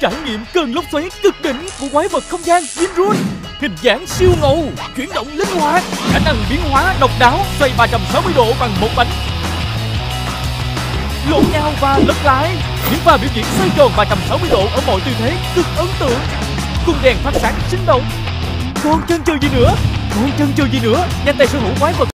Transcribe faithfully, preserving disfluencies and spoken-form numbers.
Trải nghiệm cơn lốc xoáy cực đỉnh của quái vật không gian Ginrun. Hình dáng siêu ngầu, chuyển động linh hoạt, khả năng biến hóa độc đáo, xoay ba trăm sáu mươi độ bằng một bánh. Lộn nhau và lật lại, những pha biểu diễn xoay tròn ba trăm sáu mươi độ ở mọi tư thế cực ấn tượng. Cung đèn phát sáng sinh động. Còn chần chừ gì nữa? Còn chần chừ gì nữa? Nhanh tay sở hữu quái vật